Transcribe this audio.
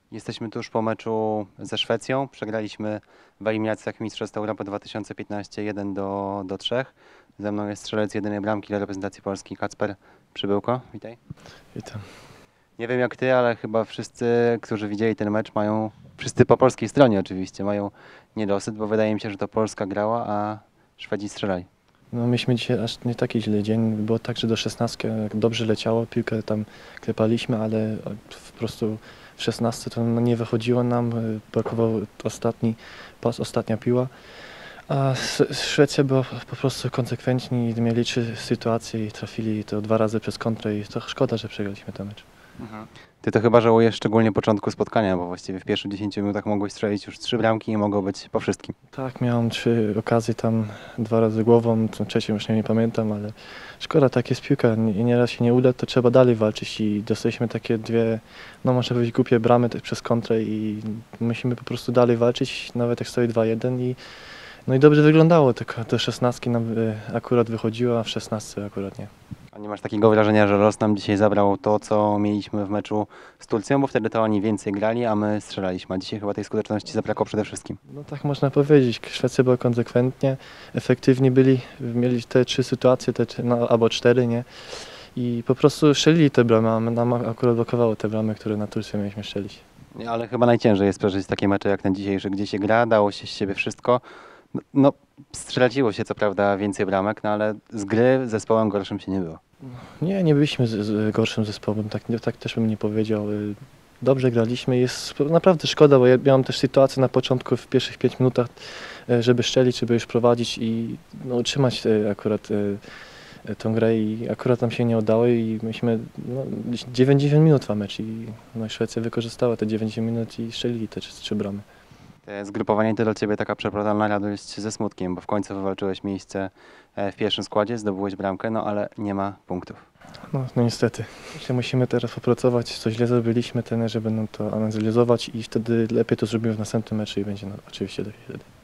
Jesteśmy tuż po meczu ze Szwecją. Przegraliśmy w eliminacjach Mistrzostw Europy 2015 1-3. Ze mną jest strzelec jedynej bramki dla reprezentacji Polski, Kacper Przybyłko. Witaj. Witam. Nie wiem jak ty, ale chyba wszyscy, którzy widzieli ten mecz, wszyscy po polskiej stronie oczywiście, mają niedosyt, bo wydaje mi się, że to Polska grała, a Szwedzi strzelali. No myśmy dzisiaj aż nie taki źle dzień. Było tak, że do 16 dobrze leciało, piłkę tam klepaliśmy, ale po prostu w 16 to nie wychodziło nam, brakował ostatni pas, ostatnia piła. A Szwecja była po prostu konsekwentni, mieli 3 sytuacje i trafili to 2 razy przez kontrę i to szkoda, że przegraliśmy ten mecz. Ty to chyba żałujesz szczególnie początku spotkania, bo właściwie w pierwszych 10 minutach mogłeś strzelić już 3 bramki i mogło być po wszystkim. Tak, miałem 3 okazje tam, 2 razy głową, tą trzecią już nie pamiętam, ale szkoda, tak jest piłka, nieraz się nie uda, to trzeba dalej walczyć i dostaliśmy takie 2, no można powiedzieć głupie bramy przez kontrę i musimy po prostu dalej walczyć, nawet jak stoi 2-1 no i dobrze wyglądało, tylko do 16 nam akurat wychodziło, a w 16 akurat nie. A nie masz takiego wrażenia, że los nam dzisiaj zabrał to, co mieliśmy w meczu z Turcją, bo wtedy to oni więcej grali, a my strzelaliśmy, a dzisiaj chyba tej skuteczności zabrakło przede wszystkim. No tak można powiedzieć, Szwecja była konsekwentnie, efektywni byli, mieli te 3 sytuacje, albo 4, nie? I po prostu strzelili te bramy, a nam akurat blokowało te bramy, które na Turcji mieliśmy strzelić. Nie, ale chyba najciężej jest przeżyć takie mecze jak ten dzisiejszy, gdzie się gra, dało się z siebie wszystko. No, strzelaciło się co prawda więcej bramek, no ale z gry zespołem gorszym się nie było. Nie byliśmy z gorszym zespołem, tak też bym nie powiedział. Dobrze graliśmy, jest naprawdę szkoda, bo ja miałem też sytuację na początku, w pierwszych 5 minutach, żeby strzelić, żeby już prowadzić i no, utrzymać akurat tą grę i akurat nam się nie udało i myśmy 90 minut trwa mecz i no, Szwecja wykorzystała te 90 minut i strzelili te 3 bramy. Te zgrupowanie to dla Ciebie taka przeplotana radość ze smutkiem, bo w końcu wywalczyłeś miejsce w pierwszym składzie, zdobyłeś bramkę, no ale nie ma punktów. No niestety. Musimy teraz popracować, co źle zrobiliśmy, trenerzy będą to analizować i wtedy lepiej to zrobimy w następnym meczu i będzie oczywiście lepiej wtedy.